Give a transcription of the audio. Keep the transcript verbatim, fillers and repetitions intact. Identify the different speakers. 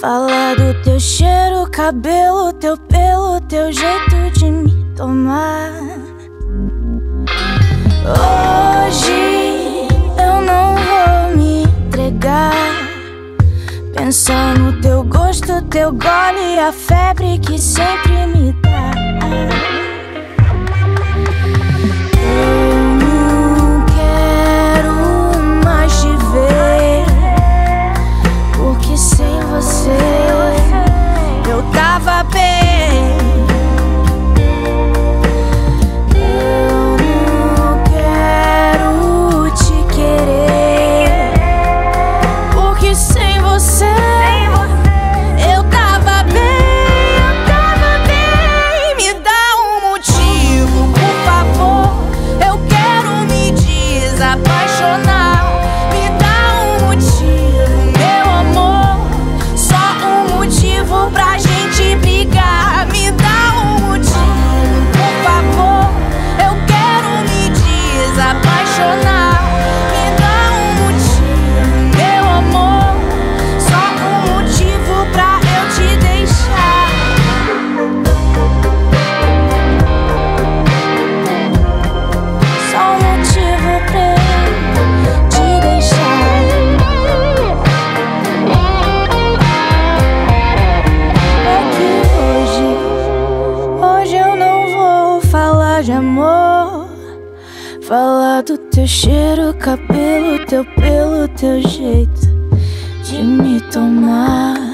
Speaker 1: Falar do teu cheiro, cabelo, teu pelo, teu jeito de me tomar. Hoje eu não vou me entregar. Pensar no teu gosto, teu gole, a febre que sempre me dá. Eu não quero mais te ver, porque sem você eu tava bem. Eu não quero te querer, porque sem você eu tava bem, eu tava bem. Me dá um motivo, por favor, eu quero me desapaixonar. Me dá um motivo, meu amor, só um motivo pra gente brigar. Me dá um motivo, por favor, eu quero me desapaixonar. Me dá um motivo, meu amor, só um motivo pra eu te deixar. Só um motivo pra eu te deixar. É que hoje, hoje eu não vou falar de amor. Falar do teu cheiro, cabelo, teu pelo, teu jeito de me tomar.